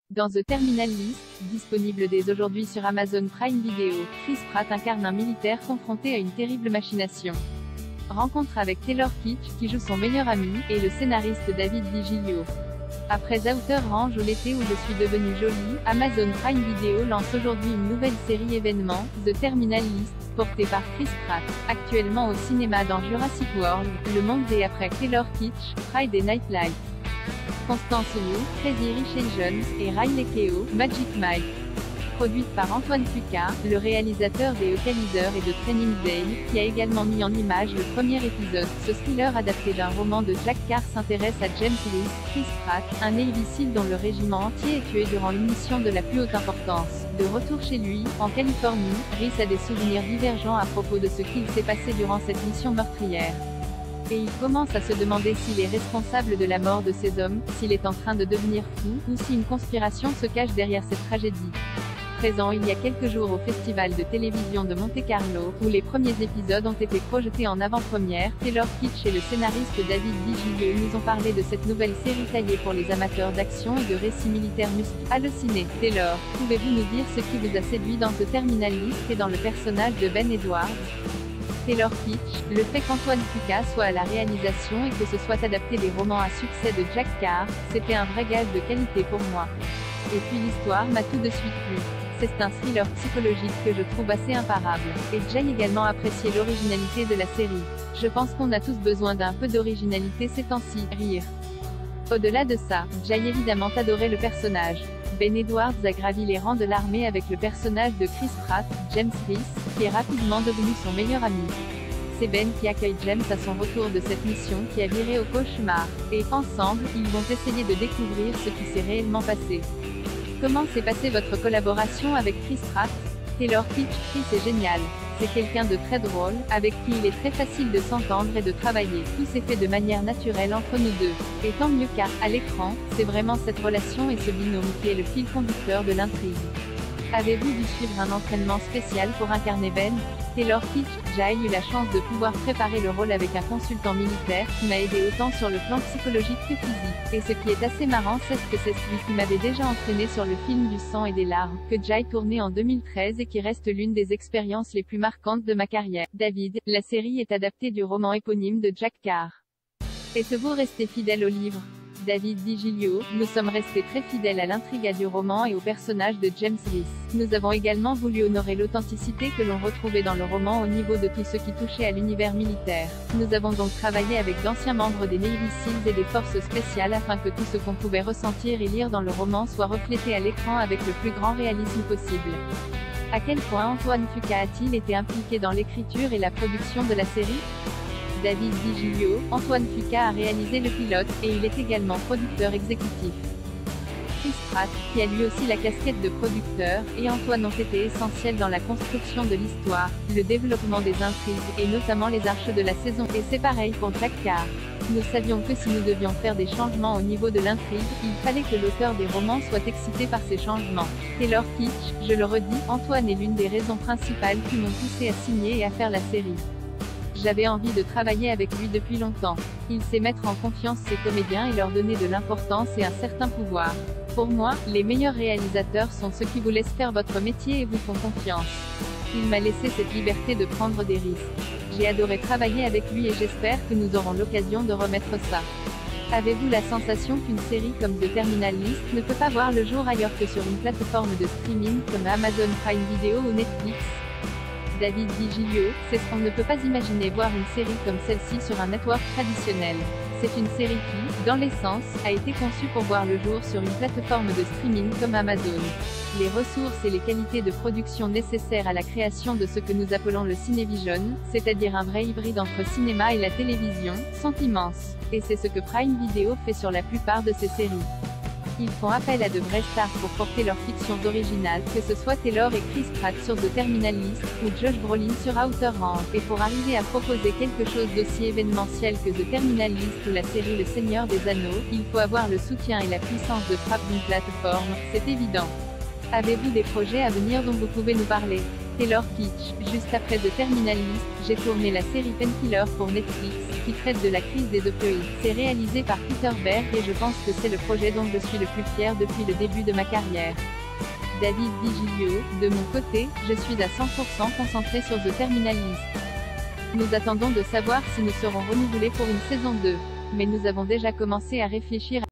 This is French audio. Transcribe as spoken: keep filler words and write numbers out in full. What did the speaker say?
Dans The Terminal List, disponible dès aujourd'hui sur Amazon Prime Video, Chris Pratt incarne un militaire confronté à une terrible machination. Rencontre avec Taylor Kitsch, qui joue son meilleur ami, et le scénariste David DiGilio. Après Outer Range ou L'été où je suis devenue jolie, Amazon Prime Video lance aujourd'hui une nouvelle série événement, The Terminal List, portée par Chris Pratt. Actuellement au cinéma dans Jurassic World, Le Monde et après Taylor Kitsch, Friday Night Lights. Constance Wu, Crazy Rich Asians, et Riley Keough, Magic Mike. Produite par Antoine Fuqua, le réalisateur des Equalizer et de Training Day, qui a également mis en image le premier épisode. Ce thriller adapté d'un roman de Jack Carr s'intéresse à James Reese, Chris Pratt, un Navy SEAL dont le régiment entier est tué durant une mission de la plus haute importance. De retour chez lui, en Californie, Reese a des souvenirs divergents à propos de ce qu'il s'est passé durant cette mission meurtrière. Et il commence à se demander s'il est responsable de la mort de ces hommes, s'il est en train de devenir fou, ou si une conspiration se cache derrière cette tragédie. Présent il y a quelques jours au Festival de télévision de Monte-Carlo, où les premiers épisodes ont été projetés en avant-première, Taylor Kitsch et le scénariste David DiGilio nous ont parlé de cette nouvelle série taillée pour les amateurs d'action et de récits militaires musclés. Halluciné. Taylor, pouvez-vous nous dire ce qui vous a séduit dans The Terminal List et dans le personnage de Ben Edwards? Taylor Kitsch, le fait qu'Antoine Fuqua soit à la réalisation et que ce soit adapté des romans à succès de Jack Carr, c'était un vrai gage de qualité pour moi. Et puis l'histoire m'a tout de suite plu. C'est un thriller psychologique que je trouve assez imparable. Et j'ai également apprécié l'originalité de la série. Je pense qu'on a tous besoin d'un peu d'originalité ces temps-ci. Rire. Au-delà de ça, j'ai évidemment adoré le personnage. Ben Edwards a gravi les rangs de l'armée avec le personnage de Chris Pratt, James Reese, qui est rapidement devenu son meilleur ami. C'est Ben qui accueille James à son retour de cette mission qui a viré au cauchemar. Et, ensemble, ils vont essayer de découvrir ce qui s'est réellement passé. Comment s'est passée votre collaboration avec Chris Pratt? Taylor Kitsch, Chris est génial. C'est quelqu'un de très drôle, avec qui il est très facile de s'entendre et de travailler. Tout s'est fait de manière naturelle entre nous deux. Et tant mieux car, à l'écran, c'est vraiment cette relation et ce binôme qui est le fil conducteur de l'intrigue. Avez-vous dû suivre un entraînement spécial pour incarner Ben? Taylor Kitsch, j'ai eu la chance de pouvoir préparer le rôle avec un consultant militaire, qui m'a aidé autant sur le plan psychologique que physique. Et ce qui est assez marrant c'est que c'est celui qui m'avait déjà entraîné sur le film du sang et des larmes, que j'ai tourné en deux mille treize et qui reste l'une des expériences les plus marquantes de ma carrière. David, la série est adaptée du roman éponyme de Jack Carr. Êtes-vous resté fidèle au livre? David DiGilio, nous sommes restés très fidèles à l'intrigue du roman et au personnage de James Reese. Nous avons également voulu honorer l'authenticité que l'on retrouvait dans le roman au niveau de tout ce qui touchait à l'univers militaire. Nous avons donc travaillé avec d'anciens membres des Navy SEALs et des forces spéciales afin que tout ce qu'on pouvait ressentir et lire dans le roman soit reflété à l'écran avec le plus grand réalisme possible. À quel point Antoine Fuqua a-t-il été impliqué dans l'écriture et la production de la série? David DiGilio, Antoine Fuqua a réalisé le pilote, et il est également producteur exécutif. Chris Pratt, qui a lui aussi la casquette de producteur, et Antoine ont été essentiels dans la construction de l'histoire, le développement des intrigues, et notamment les arches de la saison. Et c'est pareil pour Jack Carr. Nous savions que si nous devions faire des changements au niveau de l'intrigue, il fallait que l'auteur des romans soit excité par ces changements. Taylor Kitsch, je le redis, Antoine est l'une des raisons principales qui m'ont poussé à signer et à faire la série. J'avais envie de travailler avec lui depuis longtemps. Il sait mettre en confiance ses comédiens et leur donner de l'importance et un certain pouvoir. Pour moi, les meilleurs réalisateurs sont ceux qui vous laissent faire votre métier et vous font confiance. Il m'a laissé cette liberté de prendre des risques. J'ai adoré travailler avec lui et j'espère que nous aurons l'occasion de remettre ça. Avez-vous la sensation qu'une série comme The Terminal List ne peut pas voir le jour ailleurs que sur une plateforme de streaming comme Amazon Prime Video ou Netflix? David DiGilio, c'est ce qu'on ne peut pas imaginer voir une série comme celle-ci sur un network traditionnel. C'est une série qui, dans l'essence, a été conçue pour voir le jour sur une plateforme de streaming comme Amazon. Les ressources et les qualités de production nécessaires à la création de ce que nous appelons le cinévision, c'est-à-dire un vrai hybride entre cinéma et la télévision, sont immenses. Et c'est ce que Prime Video fait sur la plupart de ses séries. Ils font appel à de vrais stars pour porter leurs fictions originales, que ce soit Taylor et Chris Pratt sur The Terminal List, ou Josh Brolin sur Outer Range. Et pour arriver à proposer quelque chose d'aussi événementiel que The Terminal List ou la série Le Seigneur des Anneaux, il faut avoir le soutien et la puissance de frappe d'une plateforme, c'est évident. Avez-vous des projets à venir dont vous pouvez nous parler? Taylor Kitsch, juste après The Terminal List, j'ai tourné la série Painkiller pour Netflix. qui traite de la crise des opioïdes. C'est réalisé par Peter Berg et je pense que c'est le projet dont je suis le plus fier depuis le début de ma carrière. David DiGilio, de mon côté, je suis à cent pour cent concentré sur The Terminal List. Nous attendons de savoir si nous serons renouvelés pour une saison deux. Mais nous avons déjà commencé à réfléchir